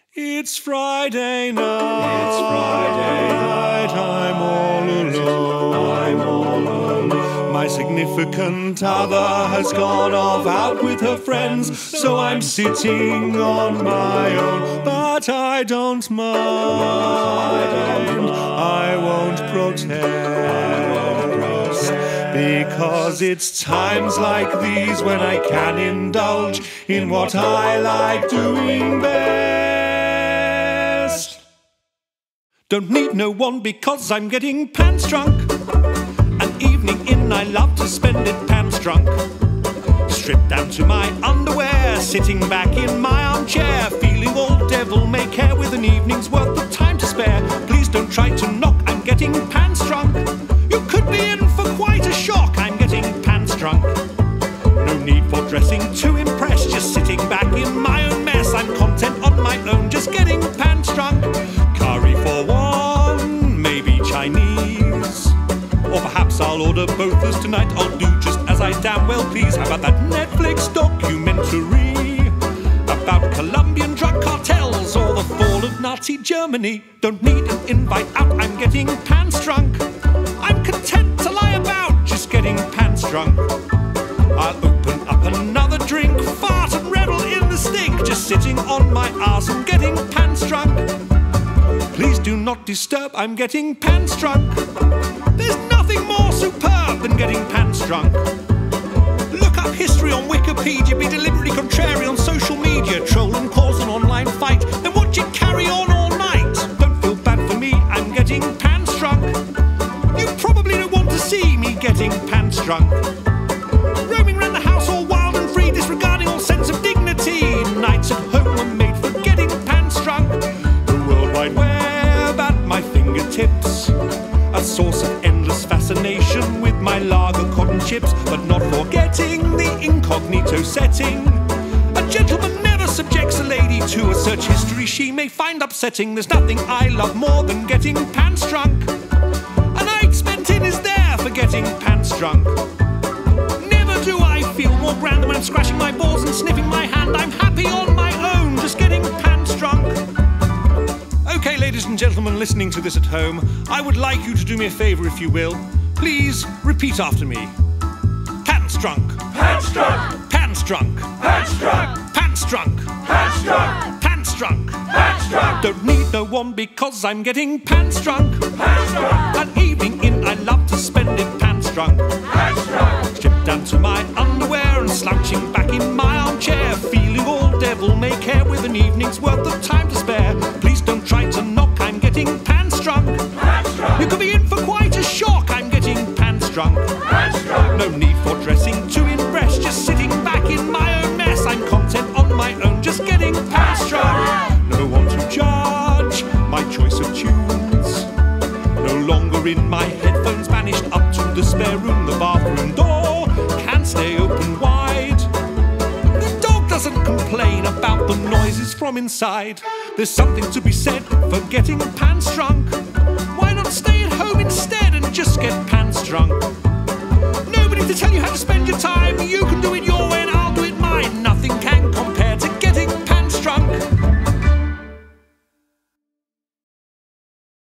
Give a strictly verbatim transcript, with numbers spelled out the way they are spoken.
It's Friday night. It's Friday night. I'm all alone. I'm all alone. My significant other has gone off out with her friends, so I'm sitting on my own. But I don't mind. I won't protest, because it's times like these when I can indulge in what I like doing best. Don't need no one because I'm getting pants drunk. An evening in, I love to spend it pants drunk. Stripped down to my underwear, sitting back in my armchair, feeling all devil-may-care with an evening's worth of time to spare. Please don't try to knock, I'm getting pants drunk. You could be in for quite a shock, I'm getting pants drunk. No need for dressing to impress, just sitting back in my own mess. I'm content on my own, just getting pants drunk. Curry for one, maybe Chinese, or perhaps I'll order both as tonight I'll do just as I damn well please. How about that Netflix documentary about Colombian drug cartels or the fall of Nazi Germany? Don't need an invite out, I'm getting pants drunk. I'm content to lie about, just getting pants drunk. I'll open up another drink, fart and revel in the stink, just sitting on my arse and getting pants drunk. Please do not disturb, I'm getting pants drunk. There's nothing more superb than getting pants drunk. Look up history on Wikipedia, be deliberately contrary on social media, troll and cause an online fight, then watch it carry on all night. Don't feel bad for me, I'm getting pants drunk. You probably don't want to see me getting pants drunk. Roaming around the house all wild and free, disregarding all sense of dignity. Nights at home were made for getting pants drunk. The World Wide Web at my fingertips, a source of endless fascination with my lager cotton chips, but not forgetting the incognito setting. A gentleman never subjects a lady to a search history she may find upsetting. There's nothing I love more than getting pants drunk. A night spent in is there for getting pants drunk. Never do I feel more grand than when I'm scratching my balls and sniffing my hand. I'm happy on my own, just getting pants drunk. Okay, ladies and gentlemen listening to this at home, I would like you to do me a favour, if you will. Please repeat after me. Pants drunk. Pants drunk. Pants drunk. Pants drunk. Pants drunk. Pants drunk. Pants drunk. Pants drunk. Don't need no one because I'm getting pants drunk. Pants drunk. An evening in, I love to spend it pants drunk. Pants drunk. Stripped down to my underwear and slouching back in my armchair, feeling all devil-may-care with an evening's worth of time to spare. Please don't try to knock, I'm getting pants drunk. Pants drunk. You could be in for quite a shock, I'm getting pants drunk. Pants drunk. No need for dressing to impress, just sitting back in my own mess. I'm content on my own, just getting pants drunk. No one to judge my choice of tunes, no longer in my headphones, banished up to the spare room. The bathroom door can stay open wide. The dog doesn't complain about the noises from inside. There's something to be said for getting pants drunk. Why not stay at home instead and just get pants drunk? Nobody to tell you how to spend